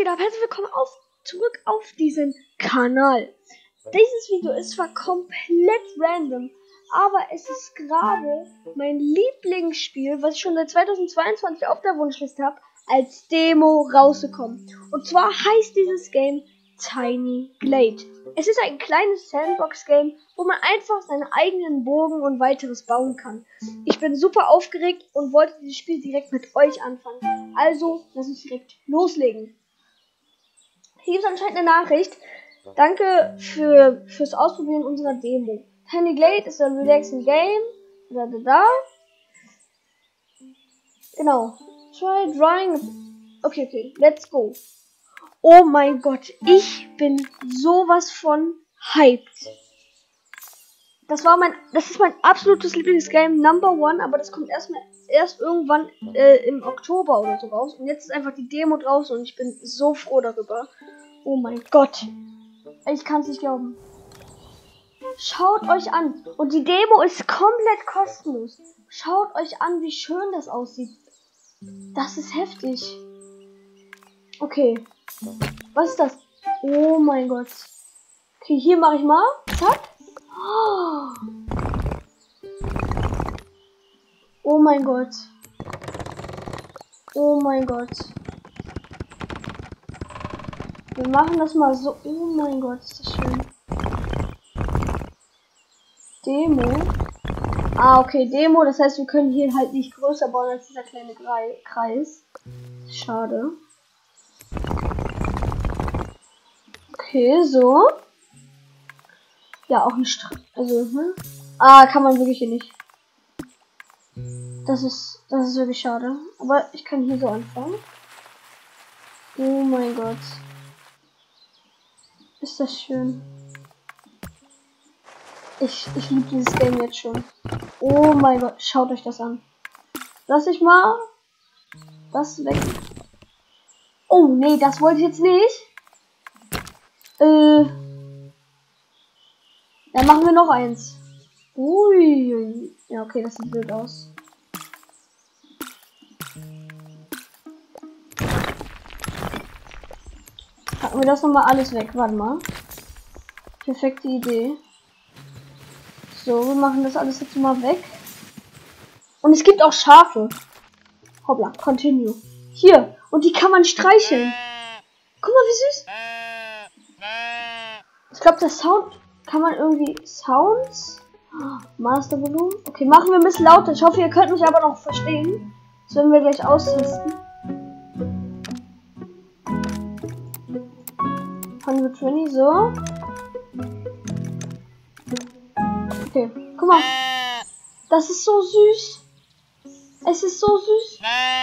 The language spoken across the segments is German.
geht ab? Herzlich willkommen zurück auf diesen Kanal. Dieses Video ist zwar komplett random, aber es ist gerade mein Lieblingsspiel, was ich schon seit 2022 auf der Wunschliste habe, als Demo rausgekommen. Und zwar heißt dieses Game Tiny Glade. Es ist ein kleines Sandbox-Game, wo man einfach seine eigenen Burgen und weiteres bauen kann. Ich bin super aufgeregt und wollte dieses Spiel direkt mit euch anfangen. Also, lass uns direkt loslegen. Hier ist anscheinend eine Nachricht. Danke fürs Ausprobieren unserer Demo. Tiny Glade ist ein relaxing Game. Genau. Try drawing. Okay, let's go. Oh mein Gott, ich bin sowas von hyped. Das ist mein absolutes Lieblingsgame, Number One, aber das kommt erst irgendwann im Oktober oder so raus. Und jetzt ist einfach die Demo draußen und ich bin so froh darüber. Oh mein Gott. Ich kann es nicht glauben. Schaut euch an. Und die Demo ist komplett kostenlos. Schaut euch an, wie schön das aussieht. Das ist heftig. Okay. Was ist das? Oh mein Gott. Okay, hier mache ich mal. Zack. Oh mein Gott. Oh mein Gott. Wir machen das mal so. Oh mein Gott, ist das schön. Demo. Ah, okay, Demo. Das heißt, wir können hier halt nicht größer bauen als dieser kleine Kreis. Schade. Okay, so. Ja, auch ein Ah, kann man wirklich hier nicht. Das ist wirklich schade. Aber ich kann hier so anfangen. Oh mein Gott. Ist das schön. Ich liebe dieses Game jetzt schon. Oh mein Gott, schaut euch das an. Lass ich mal das weg. Oh nee, das wollte ich jetzt nicht. Dann machen wir noch eins. Ui. Ja, okay, das sieht blöd aus. Packen wir das nochmal alles weg. Warte mal. Perfekte Idee. So, wir machen das alles jetzt mal weg. Und es gibt auch Schafe. Hoppla, continue. Hier. Und die kann man streicheln. Guck mal, wie süß. Ich glaube, der Sound... Kann man irgendwie Sounds? Master Volumen. Okay, machen wir ein bisschen lauter. Ich hoffe, ihr könnt mich aber noch verstehen. Das werden wir gleich austesten. 120, so. Okay, guck mal. Das ist so süß. Es ist so süß.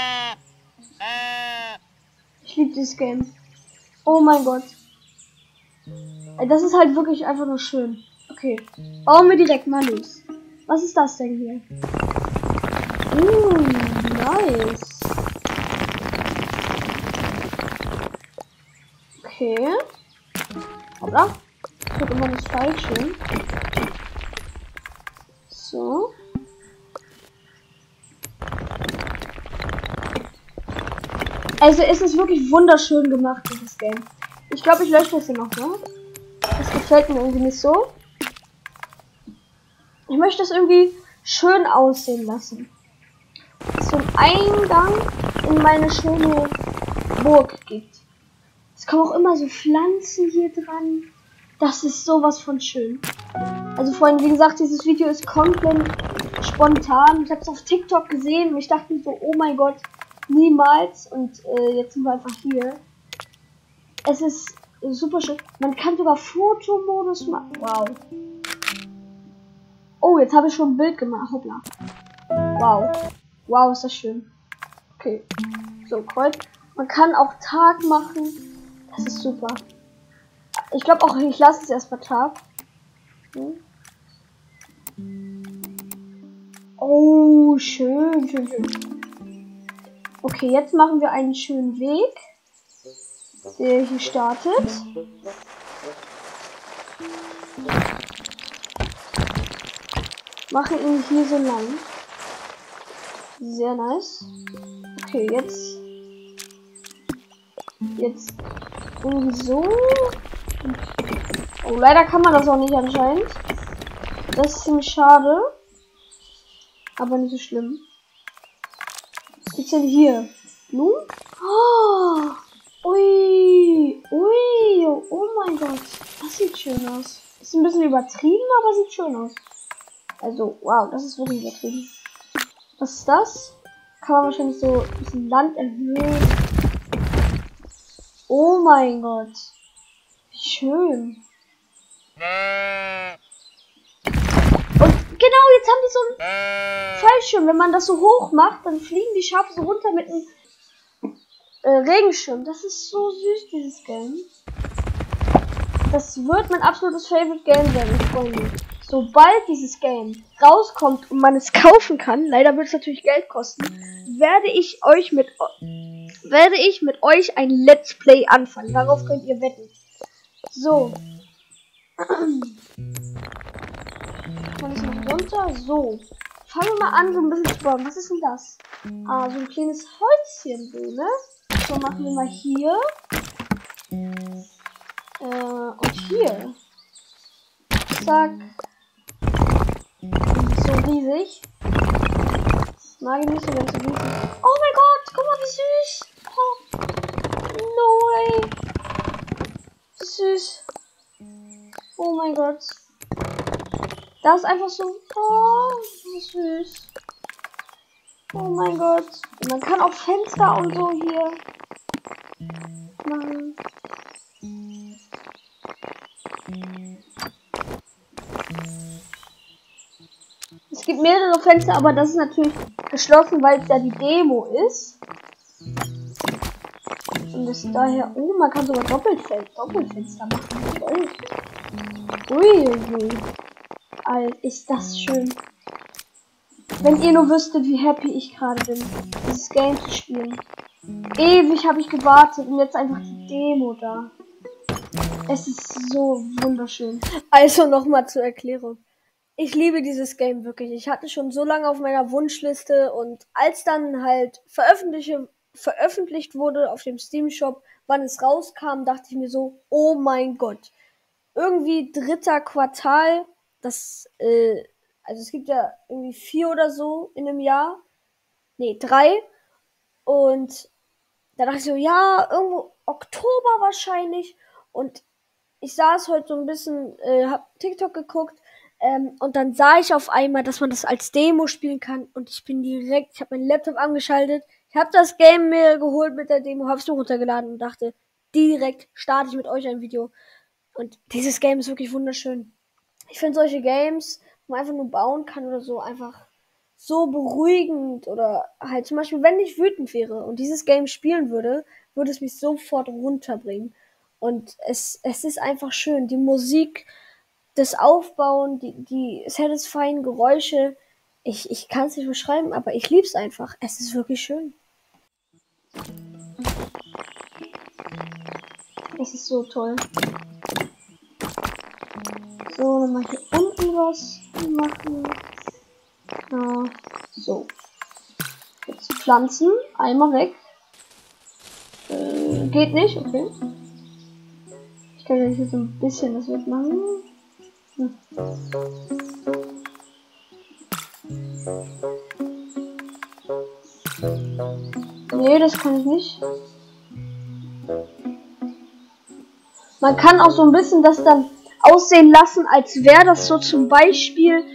Ich liebe dieses Game. Oh mein Gott. Das ist halt wirklich einfach nur schön. Okay, bauen wir direkt mal los. Was ist das denn hier? Nice. Okay. Hoppla. Ich hab immer das Falsche. So. Also es ist wirklich wunderschön gemacht, dieses Game. Ich glaube, ich lösche das hier noch, ne? Das gefällt mir irgendwie nicht so. Ich möchte es irgendwie schön aussehen lassen. Dass es so einen Eingang in meine schöne Burg gibt. Es kommen auch immer so Pflanzen hier dran. Das ist sowas von schön. Also vorhin, wie gesagt, dieses Video ist komplett spontan. Ich habe es auf TikTok gesehen und ich dachte so, oh mein Gott, niemals. Und jetzt sind wir einfach hier. Es ist super schön. Man kann sogar Fotomodus machen. Wow. Oh, jetzt habe ich schon ein Bild gemacht. Hoppla. Wow. Wow, ist das schön. Okay. So, Kreuz. Man kann auch Tag machen. Das ist super. Ich glaube auch, ich lasse es erstmal Tag. Oh, schön. Okay, jetzt machen wir einen schönen Weg, der hier startet. Mache ihn hier so lang. Sehr nice. Okay, jetzt irgendwie so. Oh, leider kann man das auch nicht anscheinend. Das ist ziemlich schade. Aber nicht so schlimm. Was gibt's denn hier? Blumen? Oh, ui, ui, oh mein Gott. Das sieht schön aus. Ist ein bisschen übertrieben, aber sieht schön aus. Also, wow, das ist wirklich übertrieben. Was ist das? Kann man wahrscheinlich so ein bisschen Land erhöhen. Oh mein Gott. Wie schön. Und genau, jetzt haben die so einen Fallschirm. Wenn man das so hoch macht, dann fliegen die Schafe so runter mit einem Regenschirm. Das ist so süß, dieses Game. Das wird mein absolutes Favorite Game werden, Freunde. Sobald dieses Game rauskommt und man es kaufen kann, leider wird es natürlich Geld kosten, werde ich mit euch ein Let's Play anfangen. Darauf könnt ihr wetten. So. Kann ich noch runter? So. Fangen wir mal an, so ein bisschen zu bauen. Was ist denn das? Ah, so ein kleines Häuschen, so, ne? So, machen wir mal hier. Und hier. Zack. So riesig. Das mag ich nicht so ganz so riesig. Oh mein Gott, guck mal, wie süß. Oh. No way. Wie süß. Oh mein Gott. Das ist einfach so. Oh, wie süß. Oh mein Gott. Und man kann auch Fenster und so hier machen. Es gibt mehrere Fenster, aber das ist natürlich geschlossen, weil es ja die Demo ist. Und es daher. Oh, man kann sogar Doppelfenster machen. Toll. Ui. Alter, ist das schön. Wenn ihr nur wüsstet, wie happy ich gerade bin, dieses Game zu spielen. Ewig habe ich gewartet und jetzt einfach die Demo da. Es ist so wunderschön. Also nochmal zur Erklärung. Ich liebe dieses Game wirklich. Ich hatte schon so lange auf meiner Wunschliste und als dann halt veröffentlicht wurde auf dem Steam Shop, wann es rauskam, dachte ich mir so, oh mein Gott. Irgendwie 3. Quartal, also es gibt ja irgendwie 4 oder so in einem Jahr. Nee, 3. Und da dachte ich so, ja, irgendwo Oktober wahrscheinlich. Und ich saß heute so ein bisschen, hab TikTok geguckt, und dann sah ich auf einmal, dass man das als Demo spielen kann. Und ich habe meinen Laptop angeschaltet. Ich habe das Game mir geholt mit der Demo, hab's nur runtergeladen und dachte, direkt starte ich mit euch ein Video. Und dieses Game ist wirklich wunderschön. Ich finde solche Games, wo man einfach nur bauen kann oder so, einfach so beruhigend. Oder halt zum Beispiel, wenn ich wütend wäre und dieses Game spielen würde, würde es mich sofort runterbringen. Und es ist einfach schön. Die Musik, das Aufbauen, die satisfying Geräusche. Ich kann es nicht beschreiben, aber ich lieb's einfach. Es ist wirklich schön. Es ist so toll. So, dann mal hier unten was machen. So. Jetzt Pflanzen. Einmal weg. Geht nicht, okay. Ich kann jetzt so ein bisschen das wegmachen. Nee, das kann ich nicht. Man kann auch so ein bisschen das dann aussehen lassen, als wäre das so zum Beispiel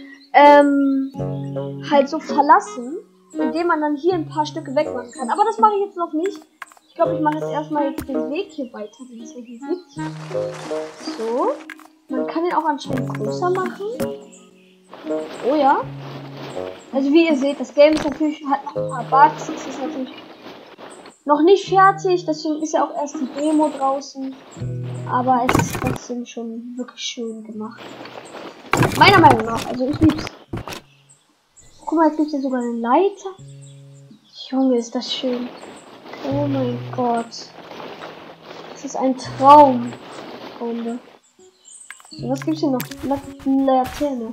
halt so verlassen, indem man dann hier ein paar Stücke wegmachen kann. Aber das mache ich jetzt noch nicht. Ich glaube, ich mache jetzt erstmal den Weg hier weiter, den es hier gibt. So. Man kann den auch anscheinend größer machen. Oh ja. Also wie ihr seht, das Game ist natürlich, hat noch ein paar Bugs. Es ist natürlich noch nicht fertig, deswegen ist ja auch erst die Demo draußen. Aber es ist trotzdem schon wirklich schön gemacht. Meiner Meinung nach, also ich lieb's. Guck mal, jetzt gibt es hier sogar eine Leiter. Junge, ist das schön. Oh mein Gott. Das ist ein Traum, Freunde. So, was gibt's hier noch? Laterne.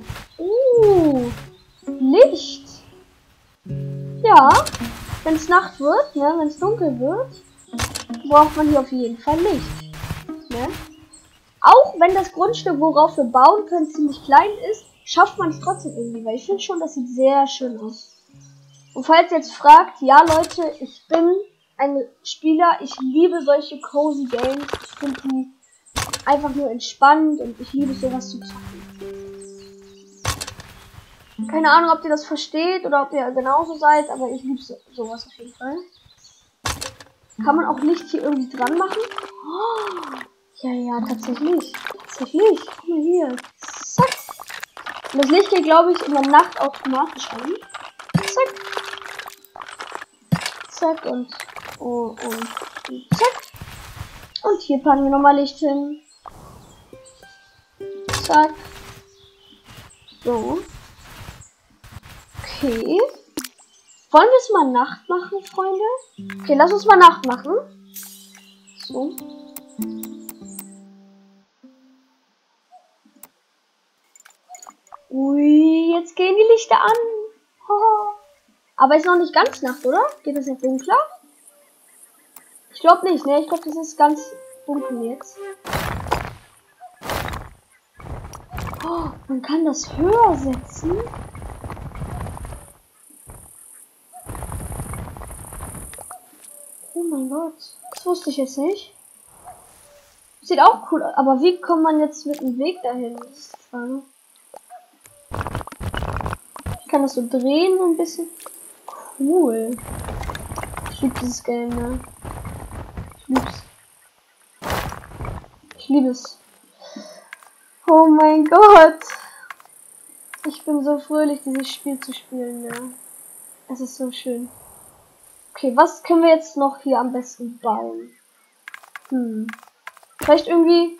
Licht. Ja, wenn es Nacht wird, ne, wenn es dunkel wird, braucht man hier auf jeden Fall nicht. Ne? Auch wenn das Grundstück, worauf wir bauen können, ziemlich klein ist, schafft man es trotzdem irgendwie, weil ich finde schon, das sieht sehr schön aus. Und falls ihr jetzt fragt, ja Leute, ich bin ein Spieler, ich liebe solche cozy Games, ich finde die einfach nur entspannend und ich liebe sowas zu zocken. Keine Ahnung, ob ihr das versteht oder ob ihr genauso seid, aber ich liebe sowas auf jeden Fall. Kann man auch Licht hier irgendwie dran machen? Oh, ja, tatsächlich. Tatsächlich. Guck mal hier. Zack. Und das Licht geht, glaube ich, in der Nacht automatisch an. Zack. Zack und zack. Und hier packen wir nochmal Licht hin. Zack. So. Okay. Wollen wir es mal Nacht machen, Freunde? Okay, lass uns mal Nacht machen. So. Ui, jetzt gehen die Lichter an. Oh. Aber ist noch nicht ganz Nacht, oder? Geht das noch dunkler? Ich glaube nicht, ne? Ich glaube, das ist ganz dunkel jetzt. Oh, man kann das höher setzen. Oh mein Gott. Das wusste ich jetzt nicht. Sieht auch cool aus. Aber wie kommt man jetzt mit dem Weg dahin? Das ist die Frage. Ich kann das so drehen, so ein bisschen. Cool. Ich liebe dieses Game, ne? Ich lieb's. Ich liebe es. Oh mein Gott. Ich bin so fröhlich, dieses Spiel zu spielen, ne? Es ist so schön. Okay, was können wir jetzt noch hier am besten bauen? Vielleicht irgendwie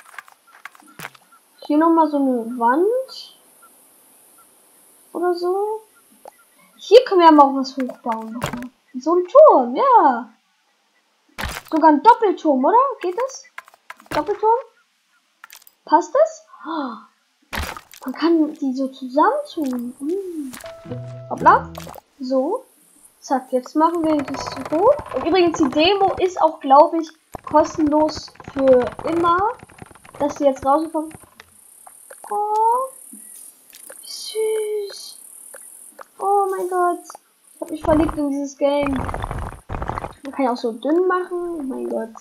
hier nochmal so eine Wand. Oder so. Hier können wir ja mal auch was hochbauen. So ein Turm, ja. Sogar ein Doppelturm, oder? Geht das? Doppelturm? Passt das? Oh, man kann die so zusammentun. Hoppla. So. Zack, jetzt machen wir das so hoch. Und übrigens, die Demo ist auch, glaube ich, kostenlos für immer. Dass sie jetzt rauskommt. Oh. Süß. Oh mein Gott. Ich habe mich verliebt in dieses Game. Man kann ja auch so dünn machen. Oh mein Gott.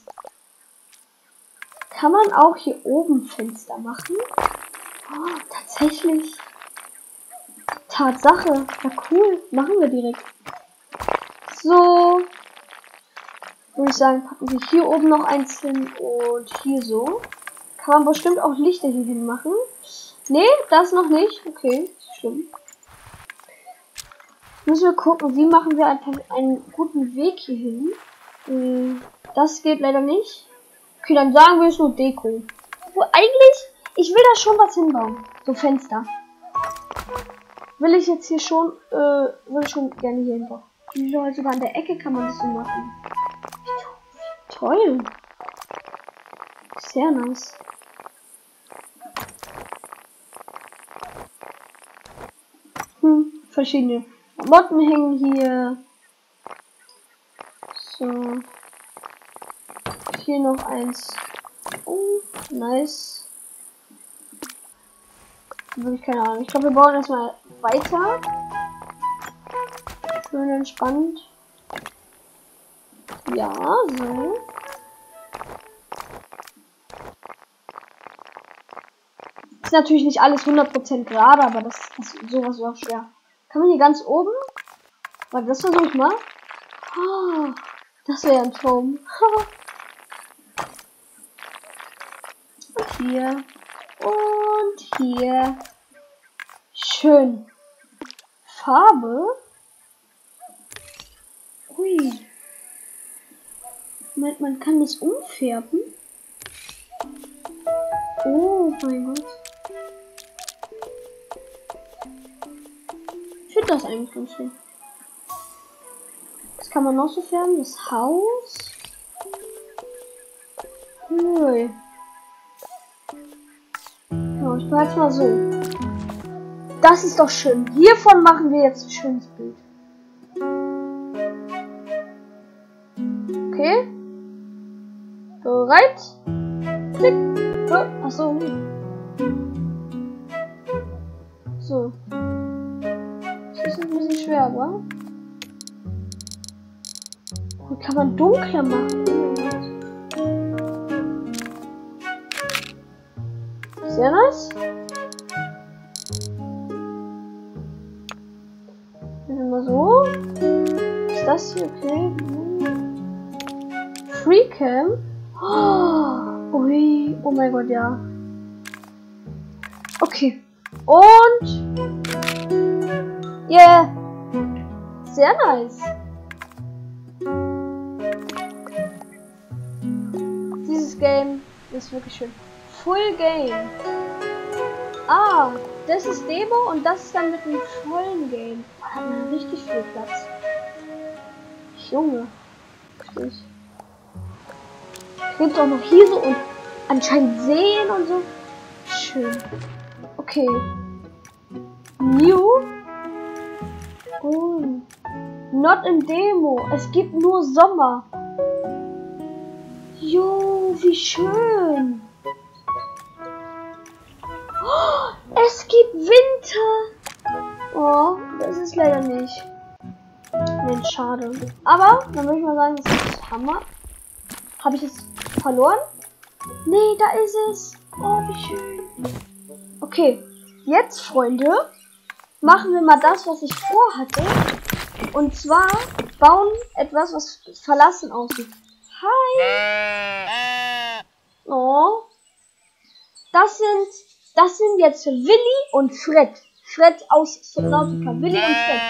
Kann man auch hier oben Fenster machen? Oh, tatsächlich. Tatsache. Ja, cool. Machen wir direkt. So. Würde ich sagen, packen wir hier oben noch eins hin und hier so. Kann man bestimmt auch Lichter hier hin machen. Nee, das noch nicht. Okay, schlimm. Müssen wir gucken, wie machen wir einen guten Weg hier hin. Das geht leider nicht. Okay, dann sagen wir es nur Deko. Wo eigentlich, ich will da schon was hinbauen. So Fenster. Will ich jetzt hier schon, will ich schon gerne hier hinbauen. Sogar an der Ecke kann man das so machen. Toll. Sehr nice. Verschiedene Motten hängen hier. So. Hier noch eins. Oh, nice. Habe ich keine Ahnung. Ich glaube, wir bauen erstmal weiter. Schön entspannt. Ja, so. Ist natürlich nicht alles 100% gerade, aber das sowas ist auch schwer. Kann man hier ganz oben? Warte, das versuche ich mal. Oh, das wäre ein Traum. Und hier. Und hier. Schön. Farbe. Ui. Man kann das umfärben. Oh mein Gott. Ich finde das eigentlich ganz schön. Was kann man noch so färben? Das Haus. Ui. Ja, ich behalte es mal so. Das ist doch schön. Hiervon machen wir jetzt ein schönes Bild. Okay. Bereit? Klick. Achso. So. Das ist ein bisschen schwer, aber. Und kann man dunkler machen. Sehr nice. Mal so. Ist das hier okay? Freecam? Oh, ui. Oh mein Gott, ja. Okay. Und. Yeah. Sehr nice. Dieses Game ist wirklich schön. Full Game. Ah, das ist Demo und das ist dann mit dem vollen Game. Da hat man richtig viel Platz. Junge. Es gibt auch noch hier so und anscheinend Seen und so. Schön. Okay. New. Oh. Not in Demo. Es gibt nur Sommer. Jo, wie schön. Oh, es gibt Winter. Oh, das ist leider nicht. Mensch, schade. Aber, dann würde ich mal sagen, das ist Hammer. Habe ich es verloren? Nee, da ist es. Oh, wie schön. Okay, jetzt, Freunde, machen wir mal das, was ich vorhatte. Und zwar bauen etwas, was verlassen aussieht. Hi. Oh. Das sind jetzt Willi und Fred. Fred aus Subnautica. Willi und Fred.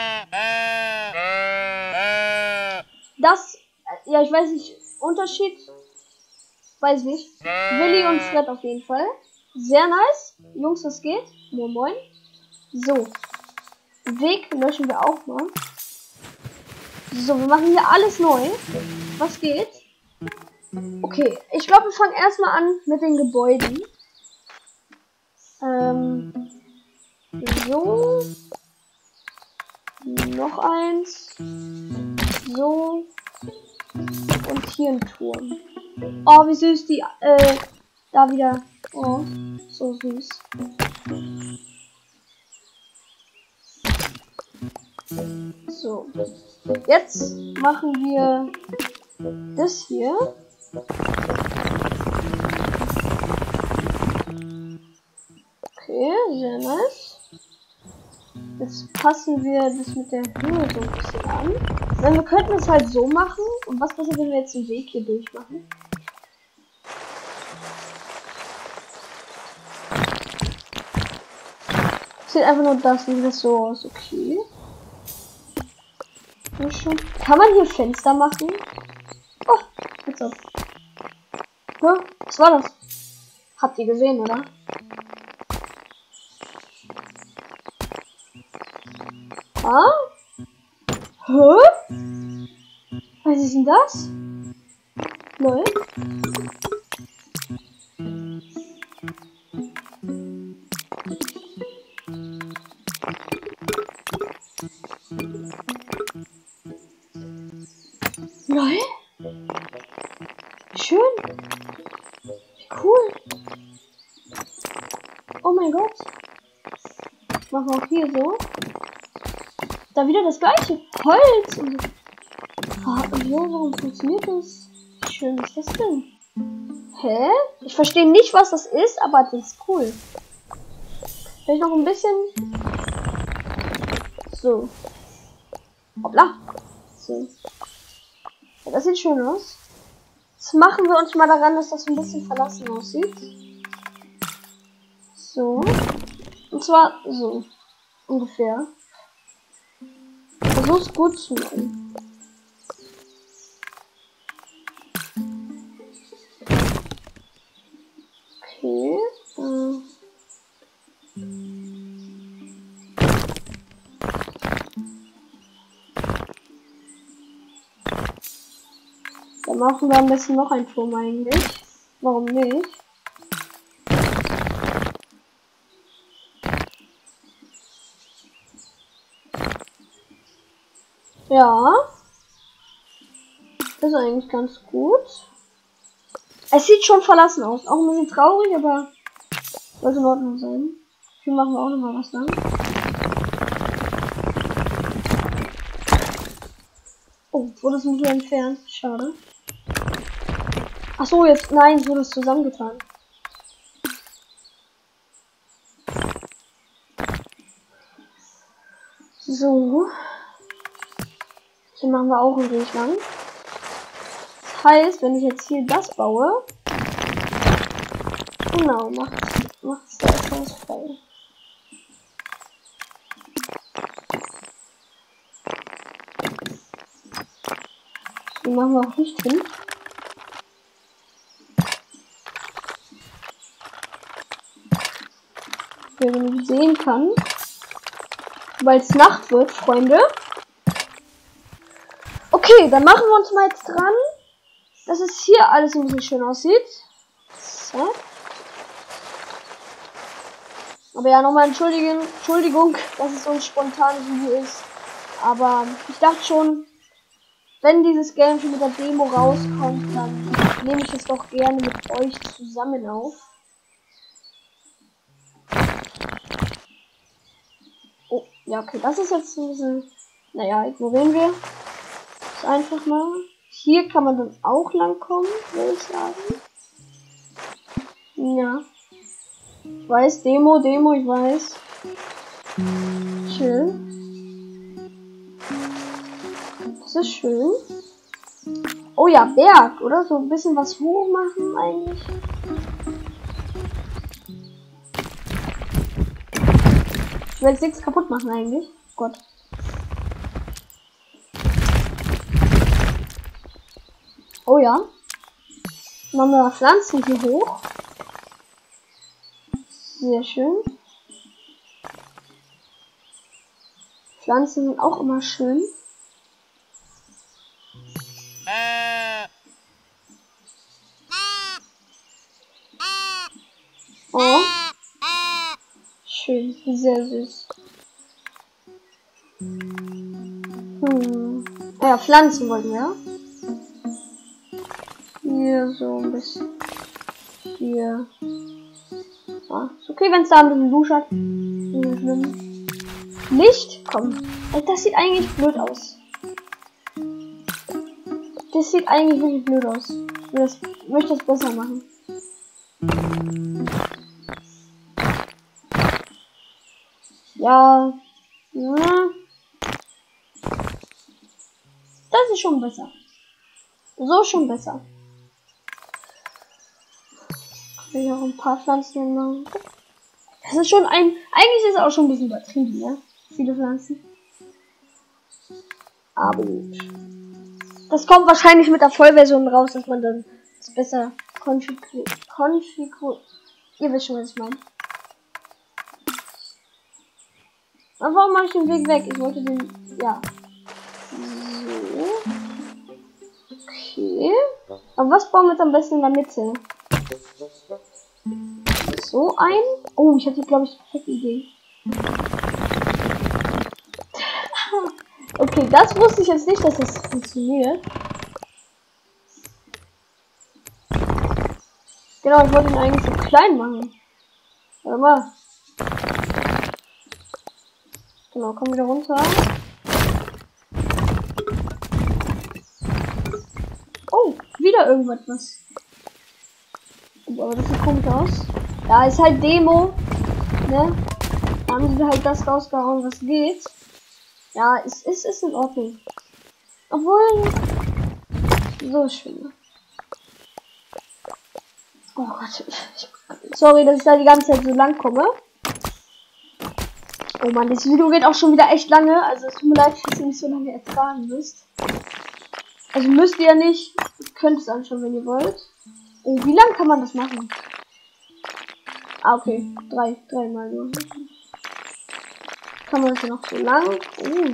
Das, ja, ich weiß nicht, Unterschied, weiß nicht. Willi und Fred auf jeden Fall. Sehr nice. Jungs, was geht? Moin moin. So. Weg löschen wir auch mal. So, wir machen hier alles neu. Was geht? Okay, ich glaube, wir fangen erstmal an mit den Gebäuden. So. Noch eins. So. Und hier ein Turm. Oh, wie süß die, da wieder. Oh, so süß. So. Jetzt machen wir das hier. Okay, sehr nice. Jetzt passen wir das mit der Höhe so ein bisschen an. Weil wir könnten es halt so machen. Und was passiert, wenn wir jetzt den Weg hier durchmachen? Sieht einfach nur das, sieht das so aus, okay. Kann man hier Fenster machen? Oh, jetzt auf. Ja, was war das? Habt ihr gesehen, oder? Ah? Hä? Was ist denn das? Neu? Neu? Schön. Wie cool. Oh mein Gott. Machen wir auch hier so. Da wieder das gleiche. Holz. Und warum funktioniert das? Wie schön ist das denn? Hä? Ich verstehe nicht, was das ist, aber das ist cool. Vielleicht noch ein bisschen. So. Hoppla. So. Ja, das sieht schön aus. Jetzt machen wir uns mal daran, dass das ein bisschen verlassen aussieht. So. Und zwar so. Ungefähr. Versuch's gut zu machen. Okay. Dann machen wir am besten noch ein Turm eigentlich. Warum nicht? Ja. Das ist eigentlich ganz gut. Es sieht schon verlassen aus. Auch ein bisschen traurig, aber sollte in Ordnung sein. Hier machen wir auch noch mal was dann. Oh, wurde es ein bisschen entfernt. Schade. Ach so, jetzt, nein, wurde es zusammengetan. So. Hier machen wir auch einen Weg lang. Das heißt, wenn ich jetzt hier das baue, genau, macht es da etwas frei. Die machen wir auch nicht hin. Wer man sehen kann, weil es Nacht wird, Freunde. Okay, dann machen wir uns mal jetzt dran, dass es hier alles ein bisschen schön aussieht. So. Aber ja, nochmal Entschuldigung, dass es so ein spontanes Video ist. Aber ich dachte schon, wenn dieses Game schon mit der Demo rauskommt, dann nehme ich es doch gerne mit euch zusammen auf. Oh, ja, okay, das ist jetzt ein bisschen... Naja, ignorieren wir das einfach mal. Hier kann man dann auch lang kommen, würde ich sagen. Ja. Ich weiß, Demo, ich weiß. Schön. Das ist schön. Oh ja, Berg, oder? So ein bisschen was hoch machen eigentlich. Ich will jetzt nichts kaputt machen eigentlich. Gott. Oh ja. Machen wir mal Pflanzen hier hoch. Sehr schön. Pflanzen sind auch immer schön. Oh. Schön. Sehr süß. Ja, Pflanzen wollten wir. Hier so ein bisschen. Hier. Ah, ist okay, wenn es da ein bisschen Dusch hat. Nicht schlimm. Licht? Komm. Das sieht eigentlich blöd aus. Das sieht eigentlich wirklich blöd aus. Ich möchte das besser machen. Ja. Das ist schon besser. So schon besser. Kann ich auch ein paar Pflanzen machen. Das ist schon eigentlich ist es auch schon ein bisschen übertrieben, ja? Viele Pflanzen. Aber gut. Das kommt wahrscheinlich mit der Vollversion raus, dass man dann das besser konfiguriert. Ihr wisst schon, was ich meine. Aber warum mache ich den Weg weg? Ich wollte den... Ja. So. Okay. Aber was bauen wir jetzt am besten in der Mitte? So ein... Oh, ich hatte, glaube ich, die perfekte Idee. Okay, das wusste ich jetzt nicht, dass das funktioniert. Genau, ich wollte ihn eigentlich so klein machen. Warte mal. Genau, komm wieder runter. Oh, wieder irgendwas. Oh, aber das sieht komisch aus. Ja, ist halt Demo. Ne? Da haben sie halt das rausgehauen, was geht. Ja, es ist in Ordnung. Obwohl... So schön. Oh Gott. Sorry, dass ich da die ganze Zeit so lang komme. Oh Mann, das Video geht auch schon wieder echt lange. Also es tut mir leid, dass ihr nicht so lange ertragen müsst. Also müsst ihr ja nicht. Ihr könnt es anschauen, wenn ihr wollt. Oh, wie lang kann man das machen? Ah, okay. Dreimal nur. Kann man das ja noch so lang? Oh,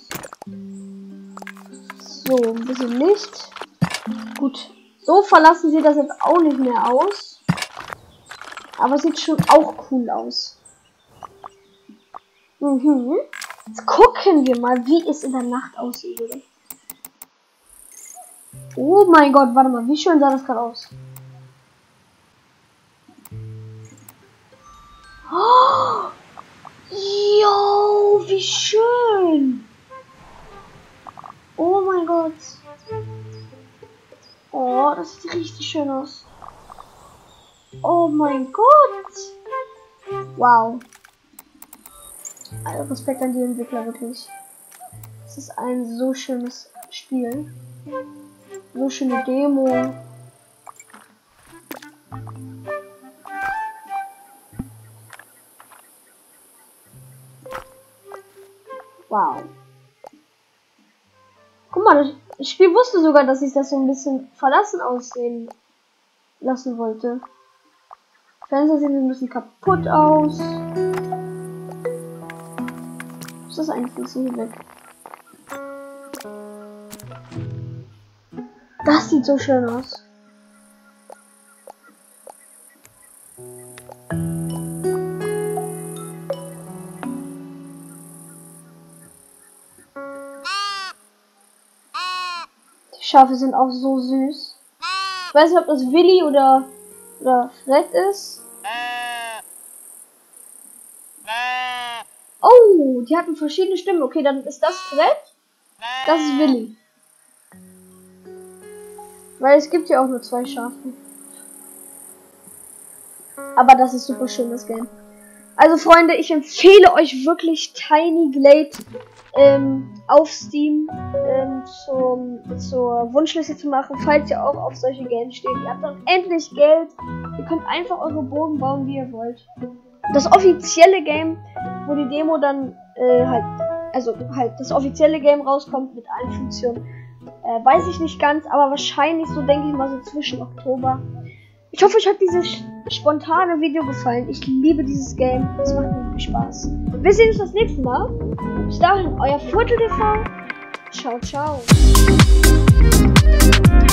so, ein bisschen Licht. Gut. So verlassen sie das jetzt auch nicht mehr aus. Aber es sieht schon auch cool aus. Jetzt gucken wir mal, wie es in der Nacht aussehen würde. Oh mein Gott, warte mal, wie schön sah das gerade aus. wie schön. Oh mein Gott. Oh, das sieht richtig schön aus. Oh mein Gott. Wow. Also Respekt an die Entwickler, wirklich. Es ist ein so schönes Spiel. So schöne Demo. Wow. Guck mal, das Spiel wusste sogar, dass ich das so ein bisschen verlassen aussehen lassen wollte. Fenster sehen ein bisschen kaputt aus. Ist das eigentlich nicht so hier weg? Das sieht so schön aus. Die Schafe sind auch so süß. Ich weiß nicht, ob das Willi oder Fred ist. Oh, die hatten verschiedene Stimmen. Okay, dann ist das Fred. Das ist Willi. Weil es gibt ja auch nur 2 Schafe. Aber das ist super schön, das Game. Also Freunde, ich empfehle euch wirklich Tiny Glade auf Steam zur Wunschliste zu machen, falls ihr auch auf solche Games steht. Ihr habt dann endlich Geld. Ihr könnt einfach eure Burgen bauen, wie ihr wollt. Das offizielle Game, wo die Demo dann das offizielle Game rauskommt mit allen Funktionen, weiß ich nicht ganz, aber wahrscheinlich so, denke ich mal, so zwischen Oktober. Ich hoffe, euch hat dieses spontane Video gefallen. Ich liebe dieses Game. Es macht mir viel Spaß. Wir sehen uns das nächste Mal. Bis dahin, euer Viertel TV. Ciao, ciao.